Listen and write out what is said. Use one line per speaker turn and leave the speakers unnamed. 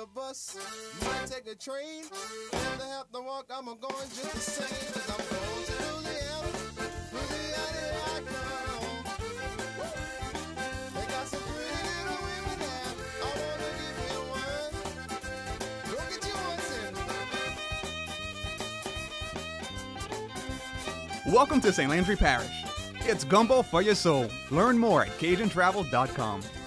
a bus, might take a train. If I have to walk, I'm going just the same. 'Cause I'm going to Louisiana, Louisiana I come. They got some pretty little women there. I wanna give you one. Go get you one, son.
Welcome to St. Landry Parish. It's gumbo for your soul. Learn more at CajunTravel.com.